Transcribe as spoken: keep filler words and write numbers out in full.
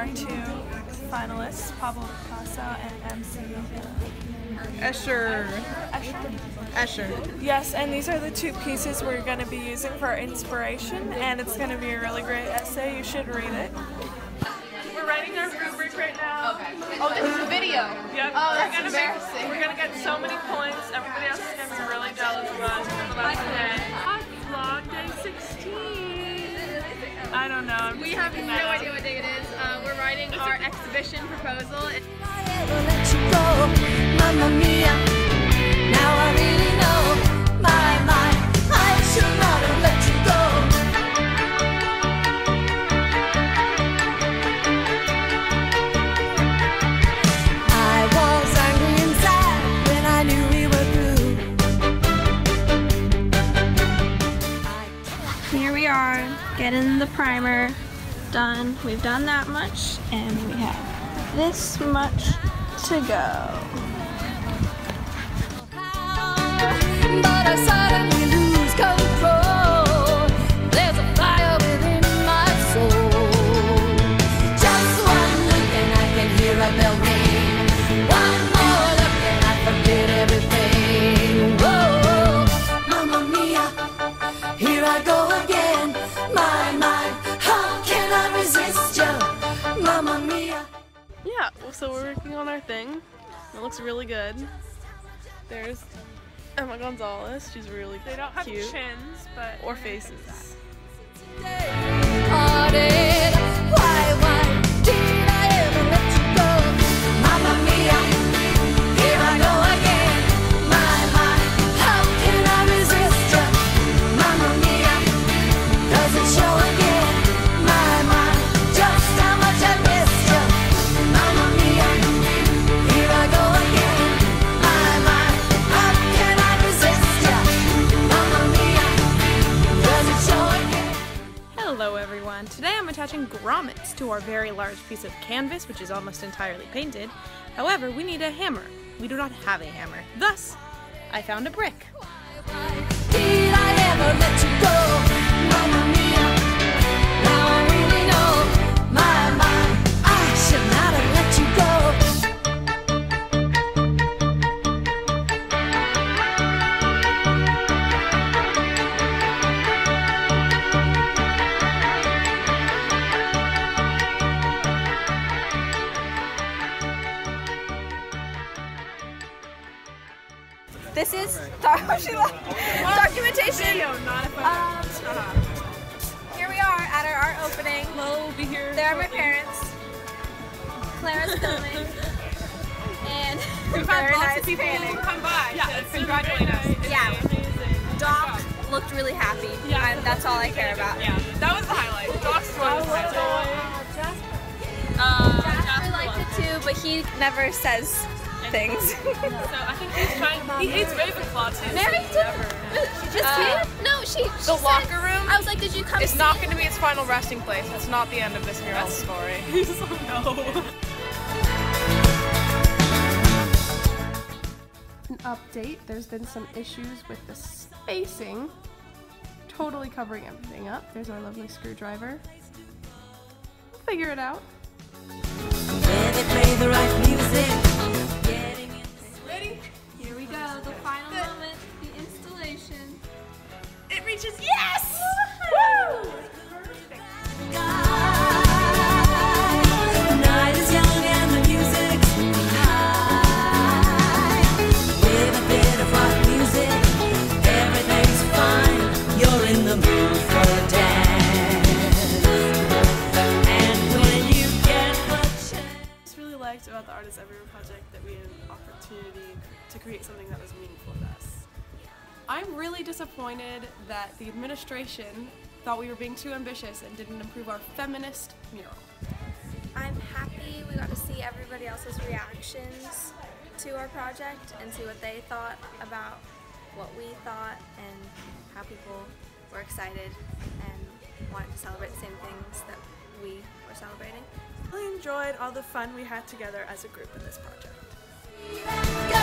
our two finalists, Pablo Picasso and M C Escher. Escher. Escher. Yes, and these are the two pieces we're going to be using for our inspiration, and it's going to be a really great essay. You should read it. We're writing our rubric right now. Okay. Oh, this is a video. Yep. Oh, that's we're gonna embarrassing. Be, we're gonna get so many points. Everybody else is gonna be really jealous of us for the last day. Hot vlog day sixteen. I don't know. I'm we have no that idea what day it is. Uh, we're writing our exhibition proposal. It's Mamma mia, now I really know. My, my, I should not have let you go. I was angry and sad when I knew we were through. Here we are, getting the primer done. We've done that much, and we have this much to go. But I suddenly lose control. There's a fire within my soul. Just one look and I can hear a bell ring. One more look and I forget everything. Whoa, Mamma mia, here I go again. My, my, how can I resist you? Mamma mia. Yeah, so we're working on our thing. It looks really good. There's Emma Gonzalez. She's really They don't have cute. chins, but Or faces. Hearted. Why, why did I ever let you go? Mamma mia, here I go again. My, my, how can I resist you? Mamma mia, does it show again? My, my, just how much I missed you. Mamma mia, here I go again. My, my, how can I resist you? Mamma mia, does it show again? Hello everyone. Today I'm attaching grommets to our very large piece of canvas, which is almost entirely painted. However, we need a hammer. We do not have a hammer. Thus, I found a brick. Did I ever let you go? Mamma mia, now I really know. My, my, I should not have let you go. This is documentation. not if Um, here we are at our art opening. Mo will be here. There are my parents. Clara's filming. And We've had very lots nice of people painting. come by yeah, to congratulate us. It's Yeah. amazing. Doc looked really happy. Yeah. And that's all I care about. Yeah, that was the highlight. Doc's was the highlight. Jasper liked it too, but he never says things. So I think he's trying. He hates Ravenclaw too. Mary so did. She just Uh, came? No, she. she The said- locker room I was like, did you come? It's see not it? going to be its final resting place. It's not the end of this mural story. He's just like, no. An update, there's been some issues with the spacing, totally covering everything up. There's our lovely screwdriver. We'll figure it out. Where they play the right music. Getting in. Ready? Here we go. The final moment. The installation. It reaches yes! The night is young and the music's high. With a bit of rock music, everything's fine. You're in the mood for a dance. And when you get the chance. I just really liked about the Artist Everywhere project that we had an opportunity to create something that was meaningful to us. I'm really disappointed that the administration thought we were being too ambitious and didn't improve our feminist mural. I'm happy we got to see everybody else's reactions to our project and see what they thought about what we thought and how people were excited and wanted to celebrate the same things that we were celebrating. I really enjoyed all the fun we had together as a group in this project. Go!